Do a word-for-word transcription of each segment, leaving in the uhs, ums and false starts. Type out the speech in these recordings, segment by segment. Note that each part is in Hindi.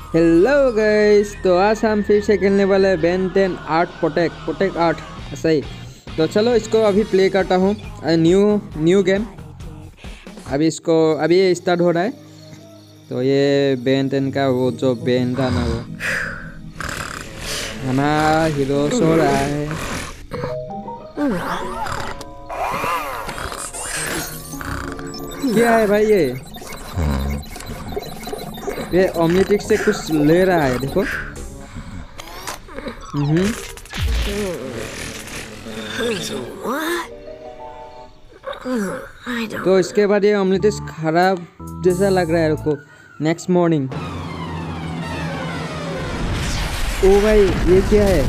हेलो गाइस, तो आज हम फिर से खेलने वाले हैं Ben ten art protect protect art ऐसा ही। तो चलो इसको अभी प्ले करता हूँ। न्यू न्यू गेम अभी इसको अभी ये स्टार्ट हो रहा है। तो ये बेन टेन का वो जो बेन था ना, वो हमारा हीरो सो रहा है। क्या है भाई ये ये ओमनीट्रिक्स से कुछ ले रहा है, देखो। हम्म तो इसके बाद ये ओमनीट्रिक्स खराब जैसा लग रहा है रुको। नेक्स्ट मॉर्निंग, ओ भाई ये क्या है?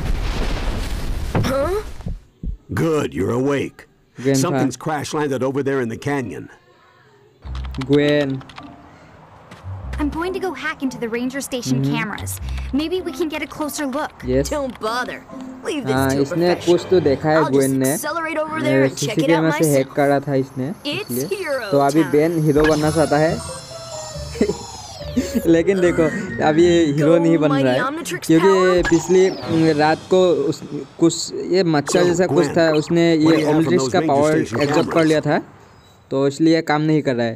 Good, you're awake. Something's crash landed over there in the canyon. Gwen. I'm going to go hack into the ranger station mm-hmm. cameras. Maybe we can get a closer look. Yes. Don't bother. Leave this हाँ, to इसने कुछ तो देखा है Gwen ने। Accelerate over there and check it out में से हैक myself. करा था इसने, It's इसलिए hero तो अभी time. बेन हीरो बनना चाहता है। लेकिन देखो अभी ये हीरो नहीं बन रहा है क्योंकि पिछली रात को उस कुछ ये मच्छर जैसा कुछ था, उसने ये ओमनीट्रिक्स का पावर एब्जॉर्ब कर लिया था, तो इसलिए काम नहीं कर रहा है।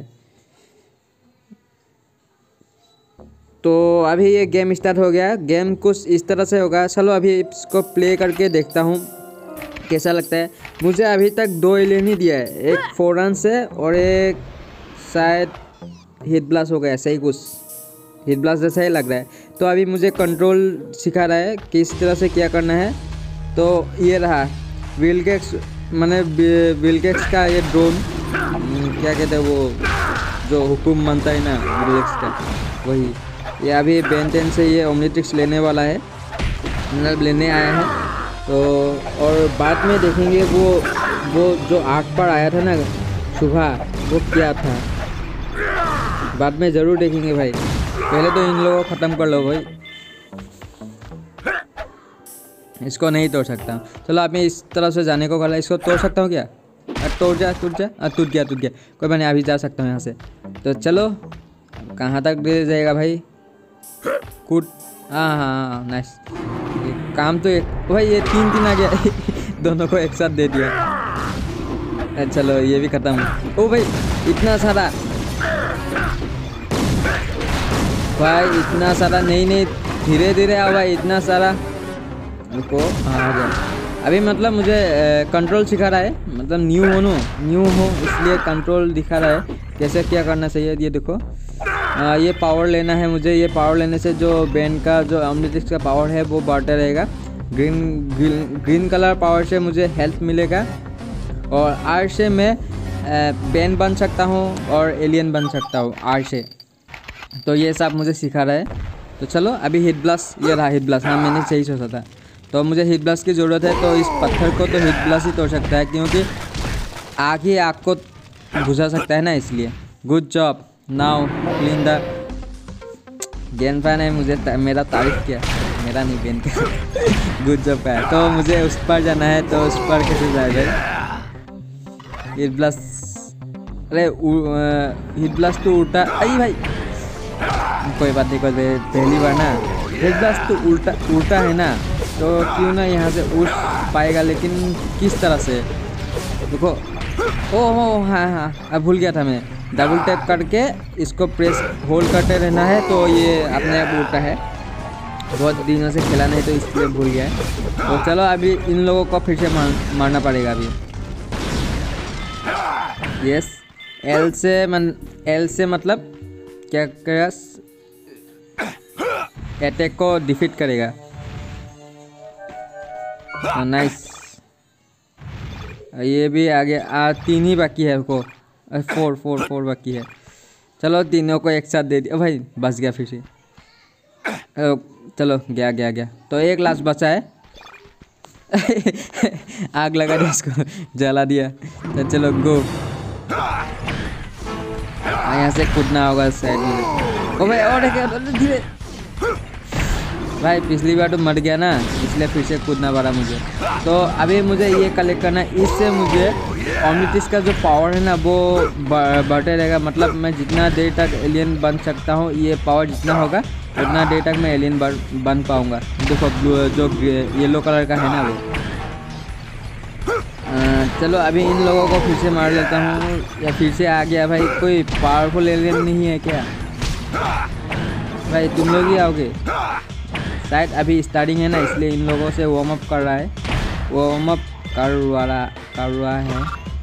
तो अभी ये गेम स्टार्ट हो गया। गेम कुछ इस तरह से होगा। चलो अभी इसको प्ले करके देखता हूँ कैसा लगता है। मुझे अभी तक दो एलियन ही दिया है, एक फोरन से और एक शायद हिट ब्लास्ट हो गया, ऐसा ही कुछ हिट ब्लास्ट जैसा ही लग रहा है। तो अभी मुझे कंट्रोल सिखा रहा है किस तरह से क्या करना है। तो ये रहा विलगेक्स, मैंने विलगेक्स का ये ड्रोन क्या कहते हैं वो जो हुकुम मानता है ना विलगेक्स का, वही। ये अभी बेन टेन से ये ओमनीट्रिक्स लेने वाला है, मतलब लेने आया है। तो और बाद में देखेंगे वो वो जो आग पर आया था ना सुबह, वो क्या था, बाद में ज़रूर देखेंगे भाई। पहले तो इन लोगों को ख़त्म कर लो भाई, इसको नहीं तोड़ सकता। चलो आप इस तरह से जाने को कहा, इसको तोड़ सकता हूँ क्या? तोड़ जा टूट जा टूट गया टूट गया कोई बात नहीं, अभी जा सकता हूँ यहाँ से। तो चलो कहाँ तक दे जाएगा भाई? कूद, हाँ हाँ हाँ नाइस। काम तो एक भाई ये तीन तीन आ गया दोनों को एक साथ दे दिया। चलो ये भी ख़त्म। ओ भाई इतना सारा भाई, इतना सारा नहीं नहीं धीरे धीरे आओ भाई, इतना सारा रुको। हाँ आ गया अभी। मतलब मुझे कंट्रोल सिखा रहा है, मतलब न्यू हो नो न्यू हो इसलिए कंट्रोल दिखा रहा है कैसे क्या करना चाहिए। ये देखो आ, ये पावर लेना है मुझे। ये पावर लेने से जो बेन का जो ओमनीट्रिक्स का पावर है वो बढ़ता रहेगा। Green green green colour power से मुझे हेल्थ मिलेगा और आर से मैं बेन बन सकता हूँ और एलियन बन सकता हूँ आर से। तो ये सब मुझे सिखा रहा है। तो चलो अभी हिट ब्लास्ट, ये रहा हिट ब्लास्ट। हाँ मैंने सही सोचा था। तो मुझे हिट ब्लास्ट की ज़रूरत है, तो इस पत्थर को तो हिट ब्लास्ट ही तोड़ सकता है क्योंकि आग ही आग को बुझा सकता है ना, इसलिए। Good job, now clean the gain fan है मुझे ता, मेरा तारीफ किया, मेरा नहीं बेन का गुड जॉब है। तो मुझे उस पर जाना है, तो उस पर कैसे जाए भाई? हिट ब्लास्ट, अरे हिट ब्लास्ट तो उल्टा, अरे भाई कोई बात नहीं, कोई पहली बार ना। हिट ब्लास्ट तो उल्टा उल्टा है ना, तो क्यों ना यहाँ से उठ पाएगा, लेकिन किस तरह से देखो। ओह हो हाँ हाँ अब भूल गया था मैं। डबल टैप करके इसको प्रेस होल्ड करते रहना है, तो ये अपने आप उड़ता है। बहुत दिनों से खेला नहीं तो इसलिए भूल गया है। तो चलो अभी इन लोगों को फिर से मार, मारना पड़ेगा अभी। यस एल से मन एल से मतलब क्या करेगा? अटैक को डिफीट करेगा। नाइस, ये भी आगे आ, तीन ही बाकी है को, फोर फोर फोर बाकी है। चलो तीनों को एक साथ दे दिया भाई, बच गया फिर से। चलो गया गया गया तो एक लास्ट बचा है आग लगा दिया, इसको जला दिया। तो चलो गो, यहाँ से कूदना होगा साइड में। ओ भाई और धीरे भाई, पिछली बार तो मर गया ना, इसलिए फिर से कूदना पड़ा मुझे। तो अभी मुझे ये कलेक्ट करना है, इससे मुझे ओमनिट्रिक्स का जो पावर है ना वो बढ़ते रहेगा। मतलब मैं जितना देर तक एलियन बन सकता हूँ, ये पावर जितना होगा उतना देर तक मैं एलियन बन पाऊँगा। देखो ब्लू जो येलो कलर का है ना वो। आ, चलो अभी इन लोगों को फिर से मार लेता हूँ, या फिर से आ गया भाई। कोई पावरफुल एलियन नहीं है क्या भाई? तुम लोग ही आओगे शायद। अभी स्टार्टिंग है ना, इसलिए इन लोगों से वार्म अप कर रहा है, वार्म अप कर रहा कर रहा है।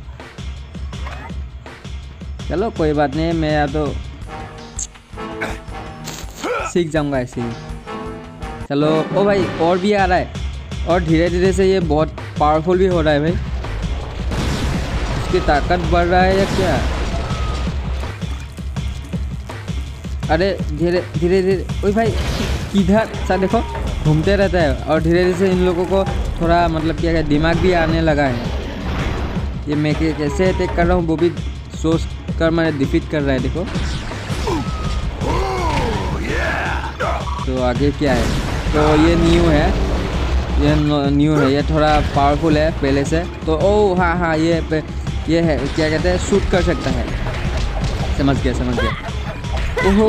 चलो कोई बात नहीं, मैं या तो सीख जाऊंगा ऐसे ही। चलो ओ भाई और भी आ रहा है, और धीरे धीरे से ये बहुत पावरफुल भी हो रहा है भाई। इसकी ताकत बढ़ रहा है या क्या? अरे धीरे धीरे धीरे ओए भाई किधर सा देखो घूमते रहता है, और धीरे धीरे से इन लोगों को थोड़ा मतलब क्या है दिमाग भी आने लगा है। ये मैं कैसे अटैक कर रहा हूँ वो भी सोच कर मैंने डिफीट कर रहा है। देखो तो आगे क्या है? तो ये न्यू है, ये न्यू है, ये थोड़ा पावरफुल है पहले से। तो ओ हाँ हाँ ये ये है क्या कहते हैं, शूट कर सकता है। समझ गया समझ गया। ओहो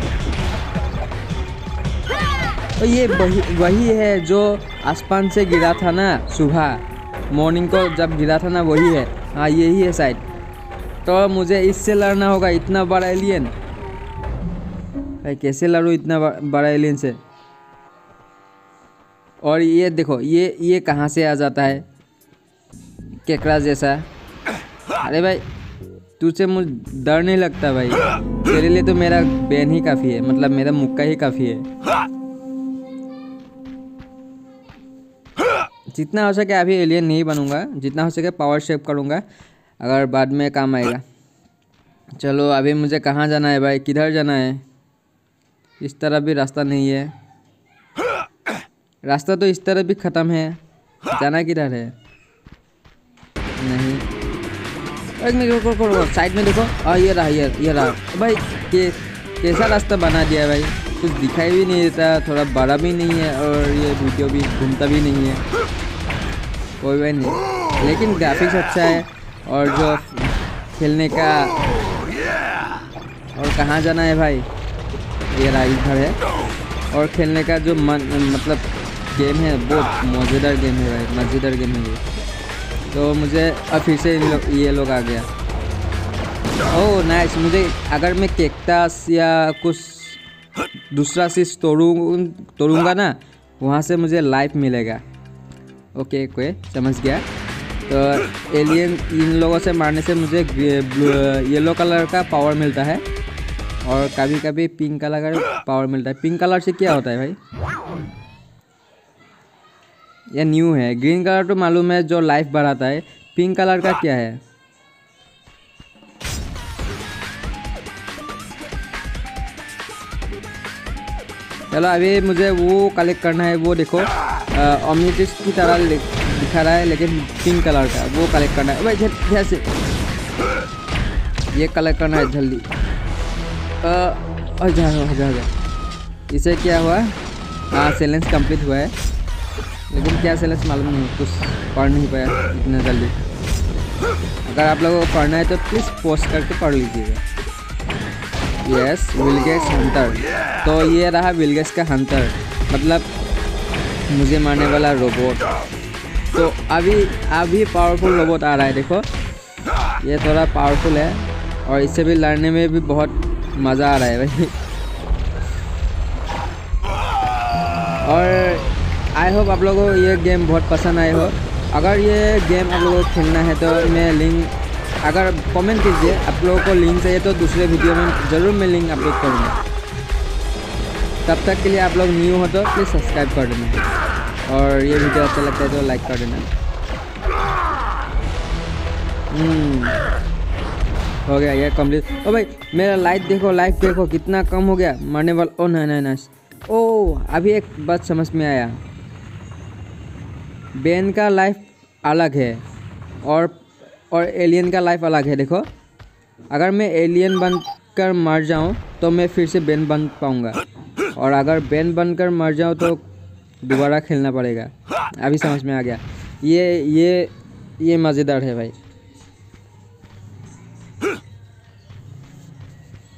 तो ये वही वही है जो आसमान से गिरा था ना सुबह मॉर्निंग को जब गिरा था ना, वही है। हाँ यही है शायद। तो मुझे इससे लड़ना होगा, इतना बड़ा एलियन भाई। कैसे लड़ूँ इतना बड़ा एलियन से? और ये देखो ये ये कहाँ से आ जाता है केकड़ा जैसा। अरे भाई तुझसे मुझे डर नहीं लगता भाई, तेरे लिए तो मेरा बैन ही काफ़ी है, मतलब मेरा मुक्का ही काफ़ी है। जितना हो सके अभी एलियन नहीं बनूंगा, जितना हो सके पावर शेप करूंगा, अगर बाद में काम आएगा। चलो अभी मुझे कहाँ जाना है भाई? किधर जाना है? इस तरफ भी रास्ता नहीं है, रास्ता तो इस तरफ भी ख़त्म है। जाना किधर है? नहीं एक मिनट रुको रुको रुको, साइड में देखो। आ ये रहा ये ये रहा भाई। के कैसा रास्ता बना दिया भाई, कुछ दिखाई भी नहीं देता, थोड़ा बड़ा भी नहीं है, और ये वीडियो भी घूमता भी नहीं है। कोई भी नहीं, लेकिन ग्राफिक्स अच्छा है। और जो खेलने का, और कहाँ जाना है भाई? ये रहा इधर है। और खेलने का जो मन मतलब गेम है बहुत मज़ेदार गेम है भाई, मज़ेदार गेम है ये। तो मुझे अब फिर से लो, ये लोग आ गया। Oh nice. मुझे अगर मैं कैक्टस या कुछ दूसरा चीज़ तोड़ूँ तोड़ूँगा ना, वहाँ से मुझे लाइफ मिलेगा। ओके कोई समझ गया। तो एलियन इन लोगों से मारने से मुझे येलो कलर का पावर मिलता है, और कभी कभी पिंक कलर का पावर मिलता है। पिंक कलर से क्या होता है भाई? ये न्यू है। ग्रीन कलर तो मालूम है जो लाइफ बढ़ाता है। पिंक कलर का क्या है? चलो अभी मुझे वो कलेक्ट करना है। वो देखो ओमनिट्रिक्स की तरह दिखा रहा है, लेकिन पिंक कलर का वो कलेक्ट करना है भाई। जैसे ये कलेक्ट करना है जल्दी। और जा जा जा इसे क्या हुआ? हाँ चैलेंज कंप्लीट हुआ है, लेकिन क्या चैलेंज मालूम नहीं, कुछ पढ़ नहीं पाया इतना जल्दी। अगर आप लोगों को पढ़ना है तो प्लीज़ पोस्ट करके पढ़ लीजिएगा। Yes Vilgax hunter. तो ये रहा विलगेस का हंटर, मतलब मुझे मारने वाला रोबोट। तो अभी अभी पावरफुल रोबोट आ रहा है। देखो ये थोड़ा पावरफुल है, और इससे भी लड़ने में भी बहुत मज़ा आ रहा है भाई। और आई होप आप लोगों को ये गेम बहुत पसंद आए हो। अगर ये गेम आप लोगों को खेलना है तो मैं लिंक, अगर कमेंट कीजिए आप लोगों को लिंक चाहिए तो दूसरे वीडियो में ज़रूर मैं लिंक अपलोड करूँगा। तब तक के लिए आप लोग न्यू हो तो प्लीज़ सब्सक्राइब कर देना, और ये वीडियो अच्छा लगता है तो लाइक कर देना। हो गया ये कंप्लीट। ओ भाई मेरा लाइफ देखो, लाइफ देखो कितना कम हो गया मरने वाला। ओ नहीं नहीं नहीं ओ अभी एक बात समझ में आया, बेन का लाइफ अलग है और और एलियन का लाइफ अलग है। देखो अगर मैं एलियन बनकर मर जाऊं तो मैं फिर से बेन बन पाऊंगा, और अगर बेन बनकर मर जाऊं तो दोबारा खेलना पड़ेगा। अभी समझ में आ गया। ये ये ये मज़ेदार है भाई।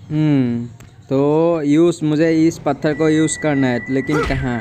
हम्म तो यूज़ मुझे इस पत्थर को यूज़ करना है, लेकिन कहाँ?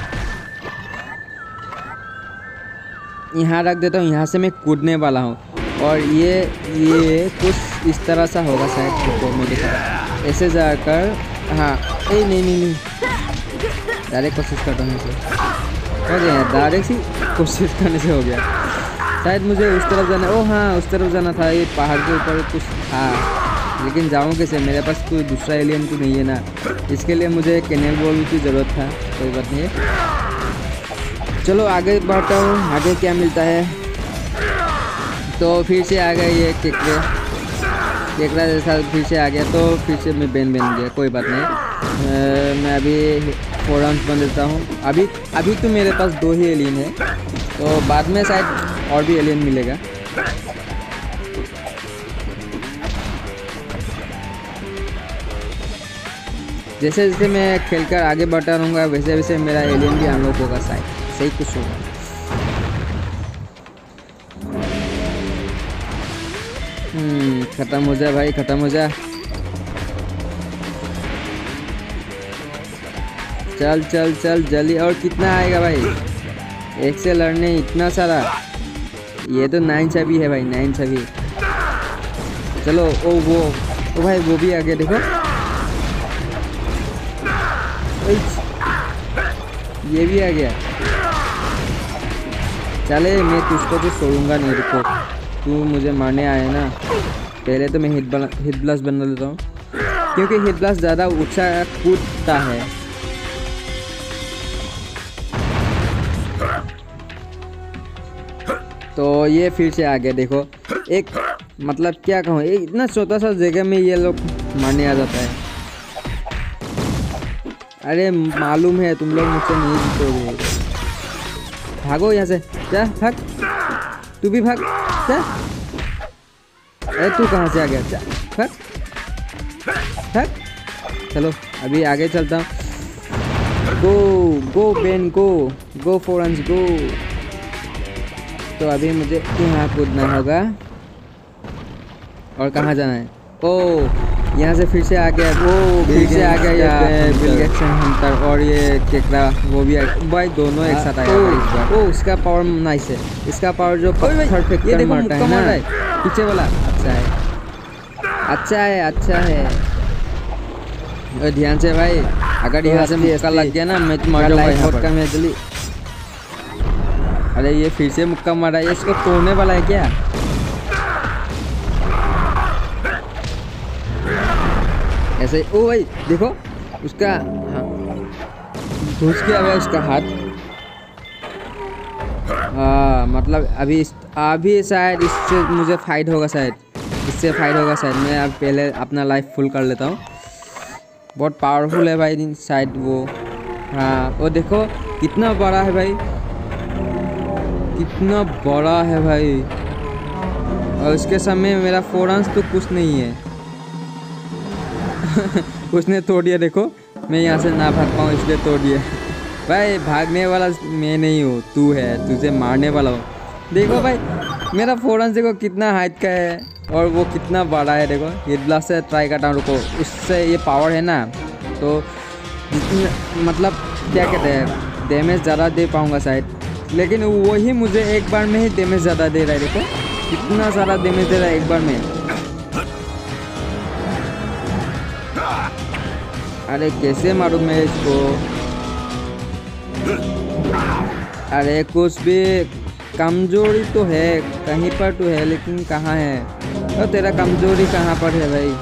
यहाँ रख देता हूँ। यहाँ से मैं कूदने वाला हूँ और ये ये कुछ इस तरह सा होगा शायद। रुको मैं दिखा, ऐसे जाकर, हाँ ए नहीं नहीं नहीं डायरेक्ट कोशिश करता हूँ इसे, हो गया डायरेक्ट ही कोशिश करने से हो गया। शायद मुझे उस तरफ जाना, ओ हाँ उस तरफ जाना था, ये पहाड़ के ऊपर कुछ था, लेकिन जाऊँ कैसे? मेरे पास कोई दूसरा एलियन तो नहीं है ना, इसके लिए मुझे कैनल बॉल की ज़रूरत था। कोई बात नहीं है, चलो आगे बढ़ता हूँ, आगे क्या मिलता है। तो फिर से आ गया ये केकड़े, केकड़ा जैसा फिर से आ गया, तो फिर से मैं बेन बन गया। कोई बात नहीं, आ, मैं अभी फोर आउंस बन देता हूँ। अभी अभी तो मेरे पास दो ही एलियन है, तो बाद में शायद और भी एलियन मिलेगा। जैसे जैसे मैं खेलकर आगे बढ़ता रहूँगा वैसे वैसे मेरा एलियन भी अनलॉक होगा, शायद सही कुछ होगा। हम्म खत्म हो जा भाई, खत्म हो जा। चल चल चल जल्दी। और कितना आएगा भाई? एक से लड़ने इतना सारा? ये तो नाइन छवि है भाई, नाइन छवि। चलो ओ वो ओ भाई वो भी आ गया, देखो ये भी आ गया। चले मैं तुझको तो छोड़ूंगा नहीं, रुको तू मुझे मारने आया ना। पहले तो मैं हिट हिट ब्लास्ट बना लेता हूँ, क्योंकि हिट ब्लास्ट ज़्यादा ऊंचा कूदता है। तो ये फिर से आ गया, देखो एक मतलब क्या कहूँ, एक इतना छोटा सा जगह में ये लोग मारने आ जाता है। अरे मालूम है तुम लोग मुझसे नहीं जीतोगे, भागो यहाँ से, जा भाग, तू भी भाग जा। अरे तू कहाँ से आ गया? जा भाग भाग। चलो अभी आगे चलता हूँ। Go go Ben go, go Four Arms go. तो अभी मुझे यहाँ कूदना होगा। और कहाँ जाना है? ओ यहाँ से फिर से आ गया, वो फिर से आ गया ये बिल गेट्स हंटर और ये केकड़ा, वो भी भाई दोनों एक साथ आया इस बार। ओ उसका पावर नाइस है, इसका पावर जो पत्थर फेंक कर मारता है ना, पीछे वाला अच्छा है, अच्छा है अच्छा है। और ध्यान से भाई, अगर यहाँ से मुक्का लग गया ना मैं तो मार जाऊंगा यहाँ पर। मैं जल्दी, अरे ये फिर से मुक्का मारा है, इसको तोड़ने वाला है क्या? ऐसे ही। ओ भाई देखो उसका, हाँ घुस गया हुआ उसका हाथ। हाँ मतलब अभी इस, अभी शायद इससे मुझे फाइट होगा, शायद इससे फाइट होगा शायद। मैं अब पहले अपना लाइफ फुल कर लेता हूँ। बहुत पावरफुल है भाई शायद वो। हाँ वो देखो कितना बड़ा है भाई, कितना बड़ा है भाई। और उसके सामने मेरा फोर आउंस तो कुछ नहीं है। उसने तोड़ दिया, देखो मैं यहाँ से ना भाग पाऊँ इसलिए तोड़ दिया। भाई भागने वाला मैं नहीं हूँ, तू है, तुझे मारने वाला हूँ। देखो भाई मेरा फोर आउंस देखो कितना हाइट का है और वो कितना बड़ा है। देखो हिट ब्लास्ट से ट्राई करता हूँ, रुको उससे ये पावर है ना, तो जितनी मतलब क्या कहते हैं डैमेज ज़्यादा दे पाऊँगा शायद, लेकिन वही मुझे एक बार में ही डैमेज ज़्यादा दे रहा है। देखो कितना सारा डैमेज दे रहा है एक बार में। अरे कैसे मारूं मैं इसको? अरे कुछ भी कमजोरी तो है कहीं पर तो है, लेकिन कहाँ है? तो तेरा कमजोरी कहाँ पर है भाई?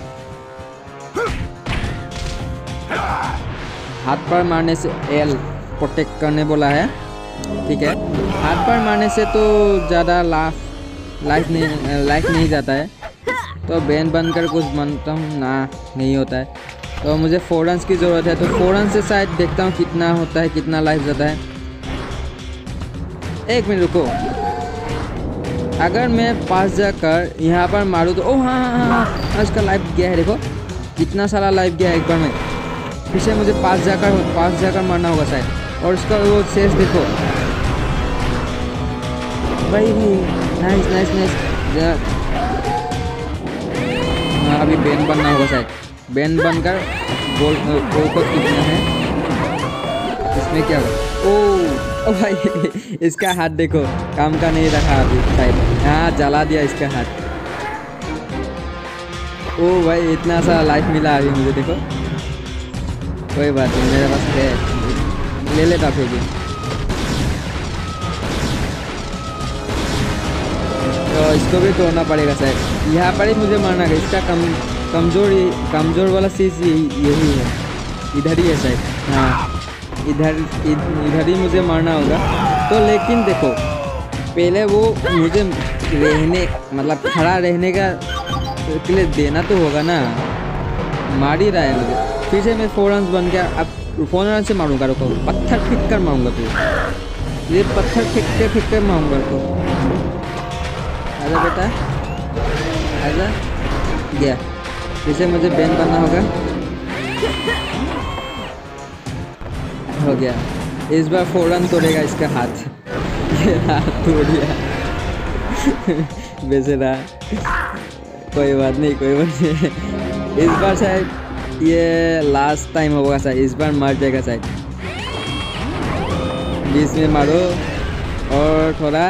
हाथ पर मारने से एल प्रोटेक्ट करने बोला है, ठीक है। हाथ पर मारने से तो ज़्यादा लाफ लाइफ नहीं लाइफ नहीं जाता है, तो बैन बनकर कुछ बनता हूँ ना, नहीं होता है। तो मुझे फोर आउंस की ज़रूरत है, तो फोर आउंस से शायद देखता हूँ कितना होता है, कितना लाइफ जाता है। एक मिनट रुको, अगर मैं पास जाकर यहाँ पर मारूँ तो ओ हाँ हाँ हाँ हाँ उसका लाइफ गया है। देखो कितना सारा लाइफ गया है एक बार में। फिर से मुझे पास जाकर पास जाकर मारना होगा शायद। और उसका वो शेष देखो भाई भाई, नाइस नाइस नाइस। हाँ अभी बैन बनना होगा शायद। बैन बनकर गोल गोल को कितना है। इसमें क्या ओ, ओ भाई इसका हाथ देखो काम का नहीं रखा अभी शायद। हाँ जला दिया इसका हाथ। ओ भाई इतना सा लाइफ मिला अभी मुझे देखो। कोई बात नहीं मेरे पास है, ले लेता फिर भी। तो इसको भी तोड़ना पड़ेगा शायद। यहाँ पर ही मुझे मारना है। इसका कम कमज़ोर कमज़ोर वाला चीज़ यही है, इधर ही है शायद। हाँ इधर इधर ही मुझे मारना होगा। तो लेकिन देखो पहले वो मुझे रहने मतलब खड़ा रहने का के लिए देना तो होगा ना। मार ही रहा है मुझे। फिर से मैं फोर रन बन गया। अब फोर रन से मारूंगा। रुको पत्थर फेंक कर मारूंगा। फिर ये पत्थर फेंकते फेंकते मारूंगा तो। आजा बेटा आजा गया। फिर से मुझे बैन करना होगा। हो गया। इस बार फोर रन तोड़ेगा इसका हाथ। ये हाथ तोड़ दिया बेचारा। कोई बात नहीं कोई बात नहीं। इस बार शायद ये लास्ट टाइम होगा शायद। इस बार मर जाएगा शायद। बीच में मारो और थोड़ा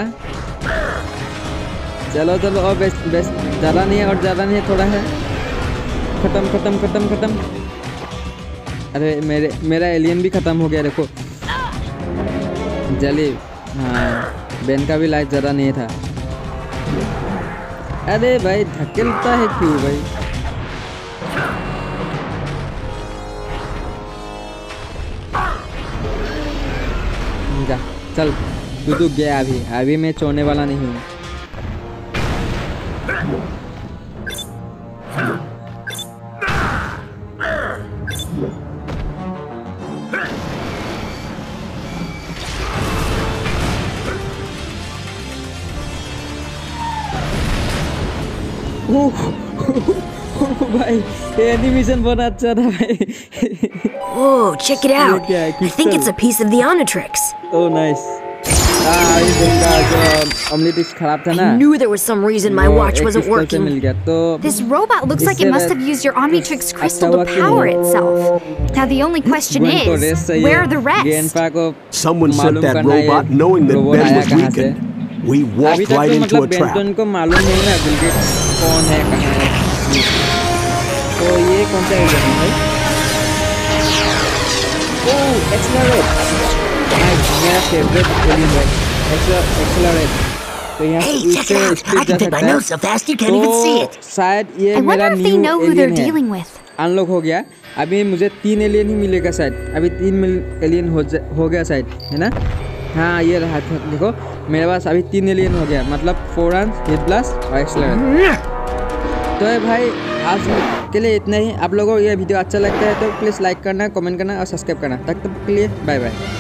चलो चलो और बेस्ट बेस्ट। ज़्यादा नहीं है और ज़्यादा नहीं है थोड़ा है। ख़त्म ख़त्म ख़त्म ख़त्म। अरे मेरे मेरा एलियन भी ख़त्म हो गया देखो जली। हाँ बैन का भी लाइफ ज़्यादा नहीं था। अरे भाई धकेलता है क्यों भाई। जा चल तू तो गया। अभी अभी मैं छोड़ने वाला नहीं हूँ। भाई एनिमेशन बहुत अच्छा था भाई। Whoa, check it out. I think it's a piece of the Omnitrix. Oh nice. हाँ ये इनका जो Omnitrix खराब था ना। I knew there was some reason my watch wasn't working. मिल गया तो This robot looks like it must have used your Omnitrix crystal to power itself. Now the only question is, where are the rest? Someone sent that robot knowing that Ben was weakened. We walked right into a trap. को मालूम नहीं ना बिलगेट कौन है कहाँ है। तो ये कौन सा एलियन है भाई। ओह एक्सेलरेट मेरा फेवरेट एलियन है एक्सेलरेट। तो यहाँ से इससे स्पीड जा सकता है। तो शायद ये मेरा न्यू एलियन है अनलॉक हो गया। अभी मुझे तीन एलियन ही मिलेगा शायद। अभी तीन एलियन हो हो गया शायद है ना। हाँ ये रहा देखो मेरे पास अभी तीन एलियन हो गया मतलब फोर रन हिट प्लस और एक्सेलरेट। तो है भाई आज के लिए इतना ही। आप लोगों को ये वीडियो अच्छा लगता है तो प्लीज़ लाइक करना कमेंट करना और सब्सक्राइब करना। तब तक के लिए बाय बाय।